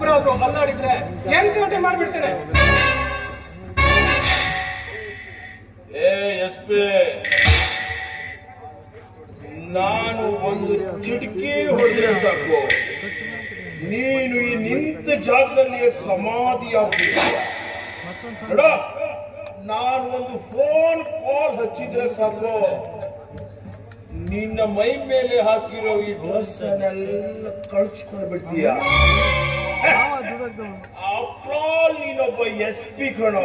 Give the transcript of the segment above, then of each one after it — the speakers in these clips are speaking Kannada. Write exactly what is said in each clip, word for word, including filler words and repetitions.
ಒಬ್ಬರಾದ್ರು ಅಲ್ಲಾಡಿದ್ರೆ ಎನ್ಕೌಂಟರ್ ಮಾಡ್ಬಿಡ್ತೇನೆ. ಏ ಎಸ್ ಪಿ, ನಾನು ಒಂದು ಚಿಟಿಕೆ ಹೊಡೆದ್ರೆ ಸಾಕು, ನೀನು ಈ ನಿಂತ ಜಾಗದಲ್ಲಿ ಸಮಾಧಿಯಾಗ್ತೀಯ. ನೋಡ, ನಾನು ಒಂದು ಫೋನ್ ಕಾಲ್ ಹಚ್ಚಿದ್ರೆ ಸಾಕು, ನಿನ್ನ ಮೈ ಮೇಲೆ ಹಾಕಿರೋ ಈ ಡ್ರೆಸ್ ಅನ್ನೆಲ್ಲ ಕಳ್ಸ್ಕೊಂಡು ಬಿಡ್ತೀಯ. ಆಫ್ಟರ್ ನೀನೊಬ್ಬ ಎಸ್ ಪಿ ಕಣ.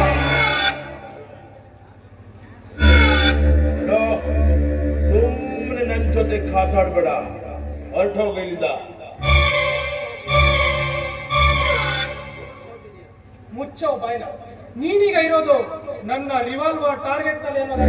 ಸುಮ್ಮನೆ ನನ್ ಜೊತೆ ಕಾತಾಡ್ಬೇಡ, ಹೊರಟೋಗಿಲ್ಲ. ಮುಚ್ಚೋ ಬಾಯ್ನ. ನೀನೀಗ ಇರೋದು ನನ್ನ ರಿವಾಲ್ವರ್ ಟಾರ್ಗೆಟ್ ನಲ್ಲಿ ಅನ್ನೋದನ್ನ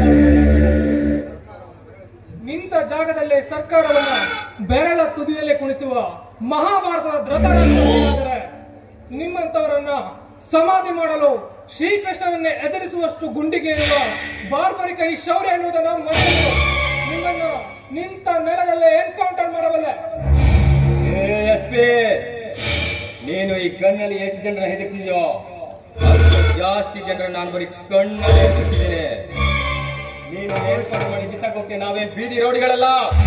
ನಿಂತ ಜಾಗದಲ್ಲೇ ಸರ್ಕಾರವನ್ನ ಬೆರಳ ತುದಿಯಲ್ಲೇ ಕುಣಿಸುವ ಮಹಾಭಾರತದ ಧೃತರಾಷ್ಟ್ರನಾದರೆ ನಿಮ್ಮಂತವರನ್ನ ಸಮಾಧಿ ಮಾಡಲು ಶ್ರೀಕೃಷ್ಣನನ್ನೇ ಎದುರಿಸುವಷ್ಟು ಗುಂಡಿಗೆ ಇರುವ ಬಾರ್ಬರಿಕ ಈ ಶೌರ್ಯ ಎನ್ನುವುದನ್ನು ಮರೆತು ನಿಮ್ಮನ್ನು ನಿಂತ ನೆಲದಲ್ಲೇ ಎನ್ಕೌಂಟರ್ ಮಾಡಬಲ್ಲೆ. ಎಸ್ ಪಿ, ನೀನು ಈ ಕಣ್ಣಲ್ಲಿ ಎಷ್ಟು ಜನರನ್ನ ಹೆದರಿಸಿದ್ಯೋ ಜಾಸ್ತಿ ಜನರ ನಾನು ಬರೀ ಕಣ್ಣಲ್ಲಿ ಹೆದರಿಸಿದ್ದೇನೆ. ನೀನು ಏರ್ಪಾಡು ಮಾಡಿ ಬಿತ್ತಕ್ಕೆ ನಾವೇನ್ ಬೀದಿ ರೋಡಿಗಳಲ್ಲ,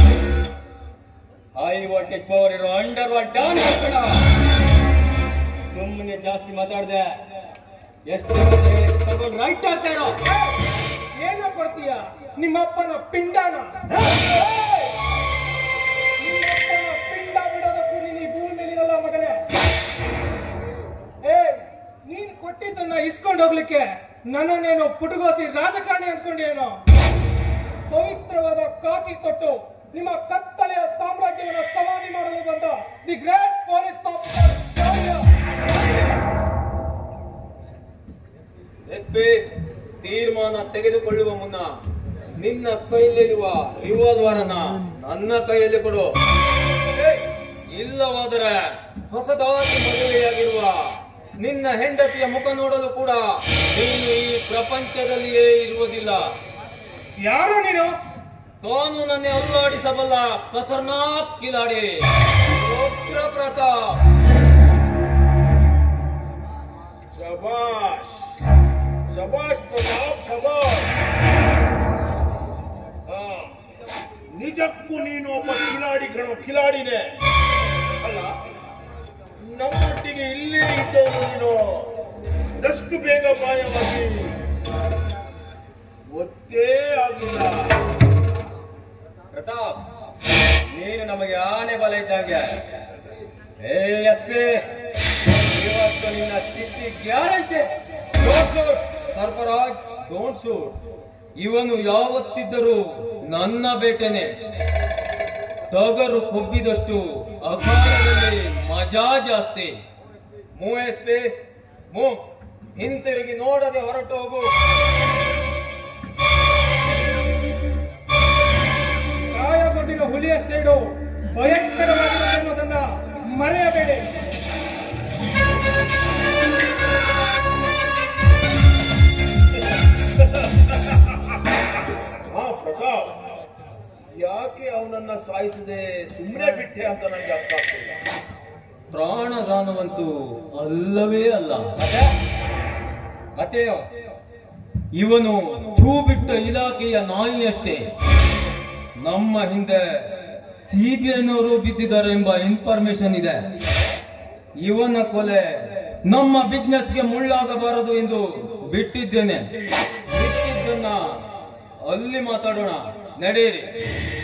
ಹೈ ವೋಲ್ಟೇಜ್ ಪವರ್ ಇರೋ ಅಂಡರ್ ವರ್ಲ್ಡ್ ಡಾನ್ ಹಾಕೋಣ. ಸುಮ್ಮನೆ ಜಾಸ್ತಿ ಮಾತಾಡ್ದೆ ಎಷ್ಟು ತಗೊಂಡು ರೈಟ್ ಆಗ್ತಾ ಇರೋ. ಏನೋ ಕೊಡ್ತೀಯ ನಿಮ್ಮಪ್ಪನ ಪಿಂಡನ. ನಿಮ್ಮಪ್ಪನ ಪಿಂಡ ಬಿಡೋದಕ್ಕೂ ನೀನು ಈ ಭೂಮಿ ಮೇಲಿರಲ್ಲ ಮಗನೇ. ಏ, ನೀನ್ ಕೊಟ್ಟಿದ್ದನ್ನ ಇಸ್ಕೊಂಡು ಹೋಗ್ಲಿಕ್ಕೆ ನನ್ನನ್ನೇನು ಪುಟಗೋಸಿ ರಾಜಕಾರಣಿ ಅಂದ್ಕೊಂಡೇನೋ? ಪವಿತ್ರವಾದ ಕಾಕಿ ತೊಟ್ಟು ನಿಮ್ಮ ಕತ್ತಲೆಯ ಸಾಮ್ರಾಜ್ಯವನ್ನು ಸಮಾಧಿ ಮಾಡಲು ಬಂದ the great police officer. S P, ತೀರ್ಮಾನ ತೆಗೆದುಕೊಳ್ಳುವ ಮುನ್ನ ನಿನ್ನ ಕೈಯಲ್ಲಿರುವ ರಿವಾಲ್ವರ್ ಅನ್ನ ನನ್ನ ಕೈಯಲ್ಲಿ ಕೊಡು. ಇಲ್ಲವಾದರೆ ಹೊಸದಾಗಿ ಮದುವೆಯಾಗಿರುವ ನಿನ್ನ ಹೆಂಡತಿಯ ಮುಖ ನೋಡಲು ಕೂಡ ನೀನು ಈ ಪ್ರಪಂಚದಲ್ಲಿಯೇ ಇರುವುದಿಲ್ಲ. ಯಾರು ನೀನು? ಕಾನೂನನ್ನೇ ಅಲ್ಲಾಡಿಸಬಲ್ಲ ಖತರ್ನಾಕ್ ಕಿಲಾಡಿ ರುದ್ರ ಪ್ರತಾಪ್. ಶಬಾಷ್ ಶಬಾಷ್ ಪ್ರತಾಪ್, ಶಬಾಷ್. ನಿಜಕ್ಕೂ ನೀನು ಒಬ್ಬ ಕಿಲಾಡಿ ಕಣೋ, ಕಿಲಾಡಿನೇ. ಅಲ್ಲ, ನಮ್ಮೊಟ್ಟಿಗೆ ಇಲ್ಲೇ ಇದ್ದವನು ನೀನು ಎಷ್ಟು ಬೇಗ ಮಾಯವಾಗಿ ಗೊತ್ತೇ ಆಗಿಲ್ಲ. ಪ್ರತಾಪ್, ನೀನು ನಮಗೆ ಆನೆ ಬಲ ಇದ್ದಂಗೆ. ಏ ಎಸ್ ಪಿ, ಇವತ್ತು ನಿನ್ನ ಸ್ಥಿತಿ guarantee. Don't shoot Sarfaraz, don't shoot. ಇವನು ಯಾವತ್ತಿದ್ದರೂ ನನ್ನ ಬೇಟೆನೆ. ಟಗರು ಕೊಬ್ಬಿದಷ್ಟು ಅಖಾಡದಲ್ಲಿ ಮಜಾ ಜಾಸ್ತಿ. Move S P, move. ಹಿಂತಿರುಗಿ ನೋಡದೆ ಹೊರಟು ಹೋಗು. ಗಾಯಗೊಂಡಿನ ಹುಲಿಯ ಸೇಡು ಭಯಂಕರವಾಗಿದೆ ಅನ್ನೋದನ್ನ ಮರೆಯಬೇಡಿ. ಹಾ ಪ್ರತಾಪ್, ಯಾಕೆ ಅವನನ್ನ ಸಾಯಿಸದೆ ಸುಮ್ಮನೆ ಬಿಟ್ಟೆ ಅಂತ ನನಗೆ ಅರ್ಥ ಆಗ್ತಿಲ್ಲ. ಪ್ರಾಣದಾನವಂತೂ ಅಲ್ಲವೇ ಅಲ್ಲ. ಮತ್ತೆ ಇವನು ಛೂ ಬಿಟ್ಟ ಇಲಾಖೆಯ ನಾಯಿಯಷ್ಟೇ. ನಮ್ಮ ಹಿಂದೆ ಸಿಬಿಐನವರು ಬಿದ್ದಿದ್ದಾರೆ ಎಂಬ ಇನ್ಫಾರ್ಮೇಶನ್ ಇದೆ. ಇವನ ಕೊಲೆ ನಮ್ಮ ಬಿಸ್ನೆಸ್ಗೆ ಮುಳ್ಳಾಗಬಾರದು ಎಂದು ಬಿಟ್ಟಿದ್ದೇನೆ. ಬಿಟ್ಟಿದ್ದನ್ನ ಅಲ್ಲಿ ಮಾತಾಡೋಣ, ನಡೆಯಿರಿ.